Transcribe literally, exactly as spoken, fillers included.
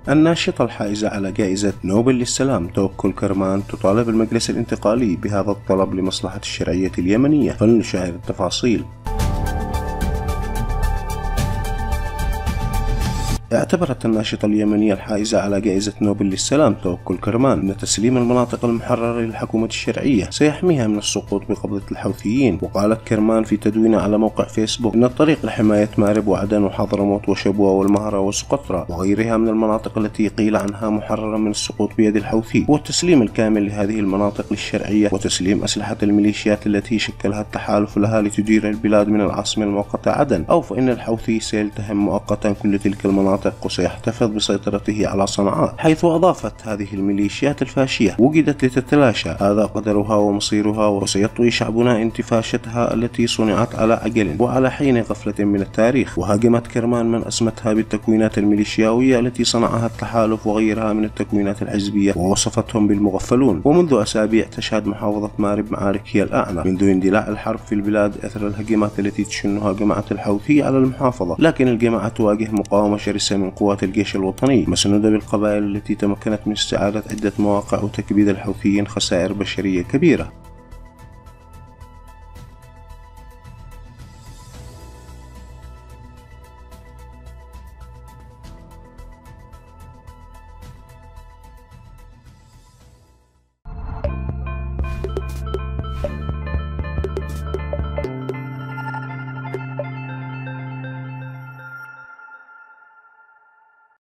الناشطة الحائزة على جائزة نوبل للسلام توكل كرمان تطالب المجلس الانتقالي بهذا الطلب لمصلحة الشرعية اليمنية، فلنشاهد التفاصيل. اعتبرت الناشطة اليمنية الحائزة على جائزة نوبل للسلام توكل كرمان أن تسليم المناطق المحررة للحكومة الشرعية سيحميها من السقوط بقبضة الحوثيين. وقالت كرمان في تدوين على موقع فيسبوك أن الطريق لحماية مارب وعدن وحضرموت وشبوة والمهرة وسقطرى وغيرها من المناطق التي قيل عنها محررة من السقوط بيد الحوثي هو التسليم الكامل لهذه المناطق للشرعية وتسليم أسلحة الميليشيات التي شكلها التحالف لها لتدير البلاد من العاصمة المؤقتة عدن، أو فإن الحوثي سيلتهم مؤقتا كل تلك المناطق وسيحتفظ بسيطرته على صنعاء، حيث أضافت هذه الميليشيات الفاشية وجدت لتتلاشى هذا قدرها ومصيرها وسيطوي شعبنا انتفاشتها التي صنعت على عجل وعلى حين غفلة من التاريخ. وهاجمت كرمان من أسمتها بالتكوينات الميليشياوية التي صنعها التحالف وغيرها من التكوينات الحزبية ووصفتهم بالمغفلون. ومنذ أسابيع تشهد محافظة مارب معارك هي الأعنى منذ اندلاع الحرب في البلاد أثر الهجمات التي تشنها جماعة الحوثي على المحافظة، لكن الجماعة تواجه مقاومة شرسة من قوات الجيش الوطني مسنودة بالقبائل التي تمكنت من استعادة عدة مواقع وتكبيد الحوثيين خسائر بشرية كبيرة.